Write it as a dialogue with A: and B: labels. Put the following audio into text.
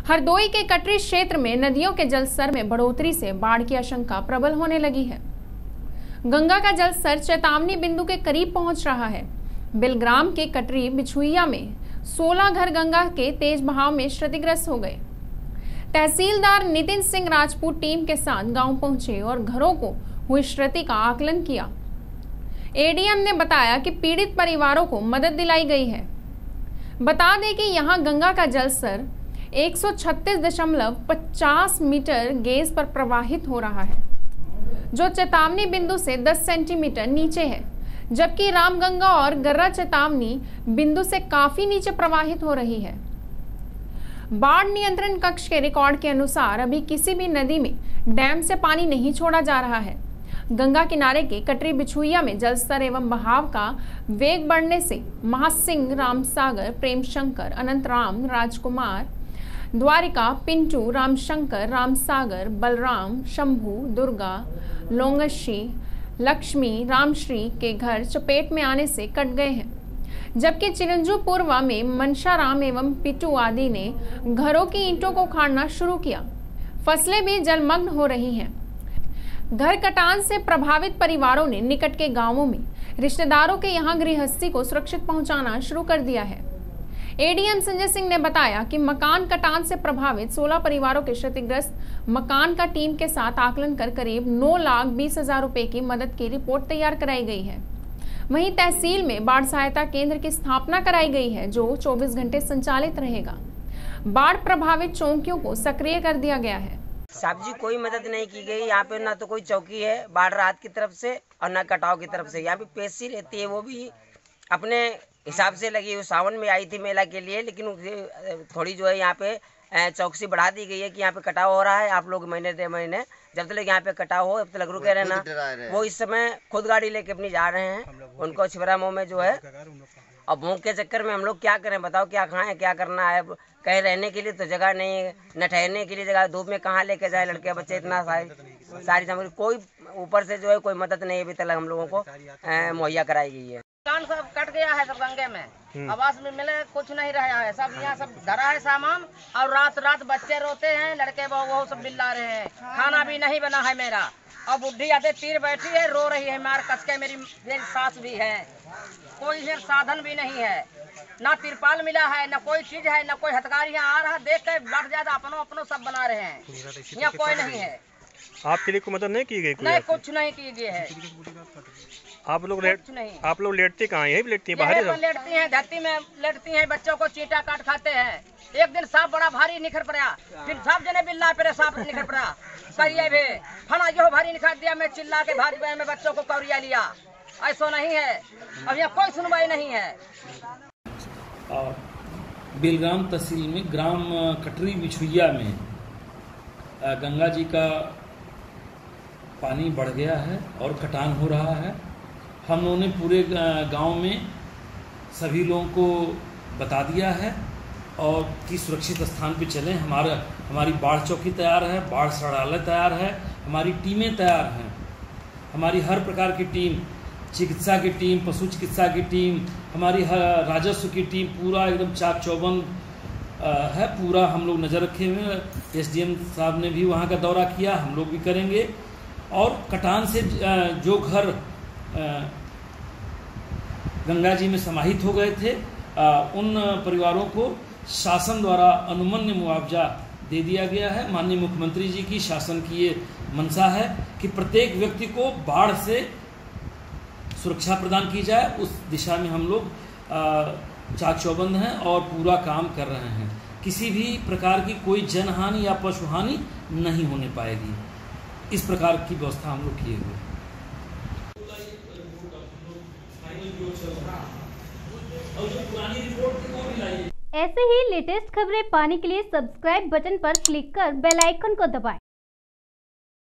A: हरदोई के कटरी क्षेत्र में नदियों के जलस्तर में बढ़ोतरी से बाढ़ की आशंका प्रबल होने लगी है। गंगा का जलस्तर चेतावनी बिंदु के करीब पहुंच रहा है। बिलग्राम के कटरी बिछुइया में 16 घर गंगा के तेज बहाव में क्षतिग्रस्त हो गए। तहसीलदार नितिन सिंह राजपूत टीम के साथ गांव पहुंचे और घरों को हुई क्षति का आकलन किया। एडीएम ने बताया कि पीड़ित परिवारों को मदद दिलाई गई है। बता दें कि यहां गंगा का जलस्तर 136.50 मीटर गेज पर प्रवाहित हो रहा है, जो चेतावनी बिंदु से 10 सेंटीमीटर नीचे है, जबकि रामगंगा और गर्रा चेतावनी बिंदु से काफी नीचे प्रवाहित हो रही है। बाढ़ नियंत्रण कक्ष के रिकॉर्ड के अनुसार अभी किसी भी नदी में डैम से पानी नहीं छोड़ा जा रहा है। गंगा किनारे के कटरी बिछुइया में जलस्तर एवं बहाव का वेग बढ़ने से महासिंह, रामसागर, प्रेमशंकर, अनंतराम, राजकुमार, द्वारिका, पिंटू, रामशंकर, रामसागर, बलराम, शंभू, दुर्गा, लोंगशी, लक्ष्मी, रामश्री के घर चपेट में आने से कट गए हैं, जबकि चिरंजू पूर्वा में मनशाराम एवं पिटू आदि ने घरों की ईंटों को उखाड़ना शुरू किया। फसलें भी जलमग्न हो रही हैं। घर कटान से प्रभावित परिवारों ने निकट के गांवों में रिश्तेदारों के यहां गृहस्थी को सुरक्षित पहुंचाना शुरू कर दिया है। एडीएम संजय सिंह ने बताया कि मकान कटान से प्रभावित 16 परिवारों के क्षतिग्रस्त मकान का टीम के साथ आकलन कर करीब 9,20,000 रुपए की मदद की रिपोर्ट तैयार कराई गई है। वहीं तहसील में बाढ़ सहायता केंद्र की स्थापना कराई गई है, जो 24 घंटे संचालित रहेगा। बाढ़ प्रभावित चौकियों को सक्रिय कर दिया गया है।
B: साहब जी, कोई मदद नहीं की गई यहाँ पे, ना तो कोई चौकी है बाढ़ राहत की तरफ से और ना कटाव की तरफ से। यहाँ पे पेशी रहती है, वो भी अपने हिसाब से लगी हुई। सावन में आई थी मेला के लिए, लेकिन थोड़ी जो है यहाँ पे चौकसी बढ़ा दी गई है कि यहाँ पे कटाव हो रहा है। आप लोग महीने 1.5 महीने जब तक यहाँ पे कटाव हो तब तक रुके रहना। वो इस समय खुद गाड़ी लेके अपनी जा रहे हैं। उनको छिबरा मुँह में जो है, और भूख के चक्कर में हम लोग क्या करें बताओ, क्या खाएं, क्या करना है। कहीं रहने के लिए तो जगह नहीं है, न ठहरने के लिए जगह। धूप में कहाँ लेके जाए लड़के बच्चे, इतना सारी सामग्री कोई ऊपर से जो है कोई मदद नहीं अभी तक हम लोगों को मुहैया कराई गई है।
C: कान सब कट गया है, सब गंगे में आवास में मिले कुछ नहीं रहा है। सब यहाँ सब धरा है सामान, और रात रात बच्चे रोते हैं, लड़के वो सब बिल्ला रहे हैं। खाना भी नहीं बना है मेरा, और बुढ़ी आते तीर बैठी है, रो रही है मार कस के। मेरी सास भी है, कोई साधन भी नहीं है, ना तिरपाल मिला है, ना कोई चीज है, ना कोई हथकारी यहाँ आ रहा। देख के बढ़ ज्यादा अपनों सब बना रहे हैं, यहाँ कोई नहीं है।
D: आपके लिए कोई मदद नहीं की गई?
C: नहीं, कुछ नहीं की गई है।
D: आप लोग लेटते कहाँ हैं? यही लेटती हैं, बाहर
C: लेटती हैं, धरती में लेटती हैं। बच्चों को चीटा काट खाते हैं। एक दिन सांप बड़ा भारी निखर पड़ा, फिर सांप जने बिल्ला पे सांप निखर पड़ा, करिए भी फना यो भारी निखर दिया। मैं चिल्ला के भारी में बच्चों को कौरिया लिया। ऐसा नहीं है, अब यहाँ कोई सुनवाई नहीं है।
E: बिलग्राम तहसील में ग्राम कटरी बिछुइया में गंगा जी का पानी बढ़ गया है और कटान हो रहा है। हम लोगों ने पूरे गांव में सभी लोगों को बता दिया है और कि सुरक्षित स्थान पे चलें। हमारी बाढ़ चौकी तैयार है, बाढ़ सड़ालय तैयार है, हमारी टीमें तैयार हैं। हमारी हर प्रकार की टीम, चिकित्सा की टीम, पशु चिकित्सा की टीम, हमारी राजस्व की टीम, पूरा एकदम चाक चौबंद है। पूरा हम लोग नज़र रखे हुए हैं। एसडीएम साहब ने भी वहाँ का दौरा किया, हम लोग भी करेंगे। और कटान से जो घर गंगा जी में समाहित हो गए थे, उन परिवारों को शासन द्वारा अनुमन्य मुआवजा दे दिया गया है। माननीय मुख्यमंत्री जी की शासन की ये मंशा है कि प्रत्येक व्यक्ति को बाढ़ से सुरक्षा प्रदान की जाए। उस दिशा में हम लोग चाक चौबंद हैं और पूरा काम कर रहे हैं। किसी भी प्रकार की कोई जनहानि या पशुहानि नहीं होने पाएगी। इस प्रकार की व्यवस्था हम लोग किए हुए हैं।
F: ऐसे ही लेटेस्ट खबरें पाने के लिए सब्सक्राइब बटन पर क्लिक कर बेल आइकन को दबाएं।